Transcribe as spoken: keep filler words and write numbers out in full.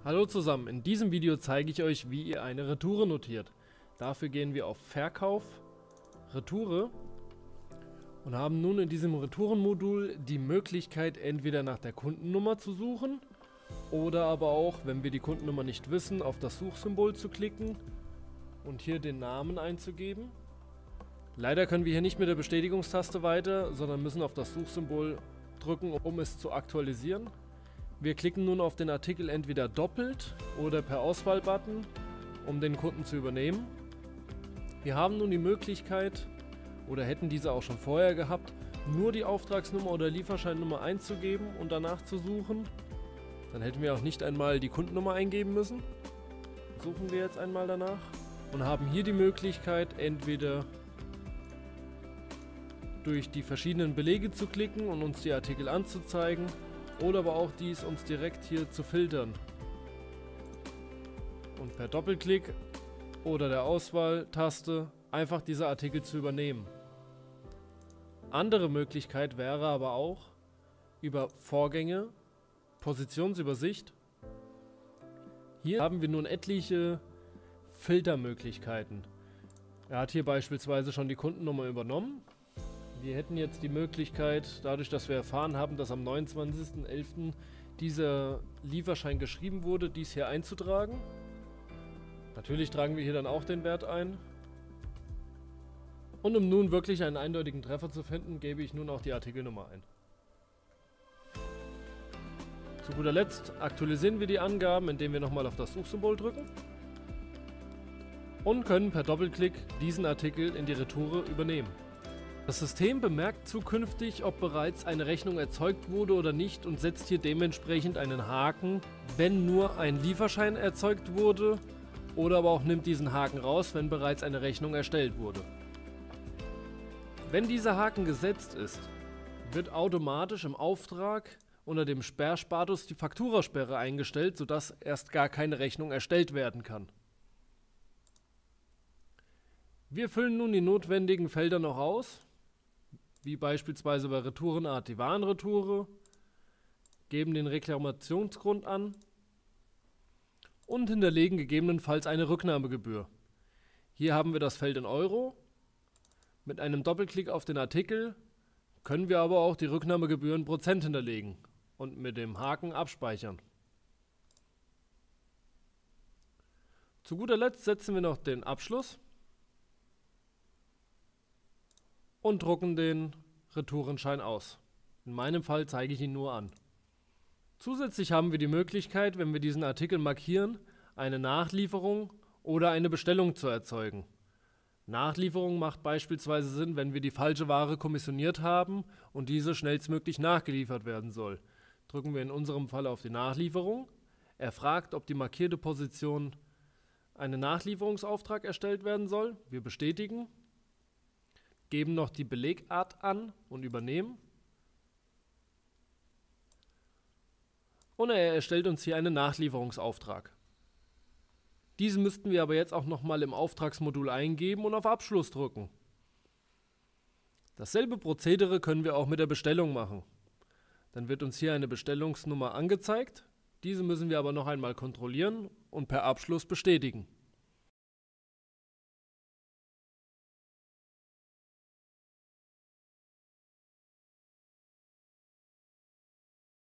Hallo zusammen, in diesem Video zeige ich euch, wie ihr eine Retoure notiert. Dafür gehen wir auf Verkauf, Retoure und haben nun in diesem Retourenmodul die Möglichkeit, entweder nach der Kundennummer zu suchen oder aber auch, wenn wir die Kundennummer nicht wissen, auf das Suchsymbol zu klicken und hier den Namen einzugeben. Leider können wir hier nicht mit der Bestätigungstaste weiter, sondern müssen auf das Suchsymbol drücken, um es zu aktualisieren. Wir klicken nun auf den Artikel entweder doppelt oder per Auswahlbutton, um den Kunden zu übernehmen. Wir haben nun die Möglichkeit, oder hätten diese auch schon vorher gehabt, nur die Auftragsnummer oder Lieferscheinnummer einzugeben und danach zu suchen. Dann hätten wir auch nicht einmal die Kundennummer eingeben müssen. Suchen wir jetzt einmal danach und haben hier die Möglichkeit, entweder durch die verschiedenen Belege zu klicken und uns die Artikel anzuzeigen, oder aber auch dies uns direkt hier zu filtern und per Doppelklick oder der Auswahltaste einfach diese Artikel zu übernehmen. Andere Möglichkeit wäre aber auch über Vorgänge, Positionsübersicht. Hier haben wir nun etliche Filtermöglichkeiten. Er hat hier beispielsweise schon die Kundennummer übernommen. Wir hätten jetzt die Möglichkeit, dadurch, dass wir erfahren haben, dass am neunundzwanzigsten elften dieser Lieferschein geschrieben wurde, dies hier einzutragen. Natürlich tragen wir hier dann auch den Wert ein. Und um nun wirklich einen eindeutigen Treffer zu finden, gebe ich nun auch die Artikelnummer ein. Zu guter Letzt aktualisieren wir die Angaben, indem wir nochmal auf das Suchsymbol drücken und können per Doppelklick diesen Artikel in die Retoure übernehmen. Das System bemerkt zukünftig, ob bereits eine Rechnung erzeugt wurde oder nicht und setzt hier dementsprechend einen Haken, wenn nur ein Lieferschein erzeugt wurde, oder aber auch nimmt diesen Haken raus, wenn bereits eine Rechnung erstellt wurde. Wenn dieser Haken gesetzt ist, wird automatisch im Auftrag unter dem Sperrspatus die Fakturasperre eingestellt, sodass erst gar keine Rechnung erstellt werden kann. Wir füllen nun die notwendigen Felder noch aus, wie beispielsweise bei Retourenart die Warenretoure, geben den Reklamationsgrund an und hinterlegen gegebenenfalls eine Rücknahmegebühr. Hier haben wir das Feld in Euro. Mit einem Doppelklick auf den Artikel können wir aber auch die Rücknahmegebühr in Prozent hinterlegen und mit dem Haken abspeichern. Zu guter Letzt setzen wir noch den Abschluss und drucken den Retourenschein aus. In meinem Fall zeige ich ihn nur an. Zusätzlich haben wir die Möglichkeit, wenn wir diesen Artikel markieren, eine Nachlieferung oder eine Bestellung zu erzeugen. Nachlieferung macht beispielsweise Sinn, wenn wir die falsche Ware kommissioniert haben und diese schnellstmöglich nachgeliefert werden soll. Drücken wir in unserem Fall auf die Nachlieferung. Er fragt, ob die markierte Position einen Nachlieferungsauftrag erstellt werden soll. Wir bestätigen. Geben noch die Belegart an und übernehmen. Und er erstellt uns hier einen Nachlieferungsauftrag. Diesen müssten wir aber jetzt auch nochmal im Auftragsmodul eingeben und auf Abschluss drücken. Dasselbe Prozedere können wir auch mit der Bestellung machen. Dann wird uns hier eine Bestellungsnummer angezeigt. Diese müssen wir aber noch einmal kontrollieren und per Abschluss bestätigen.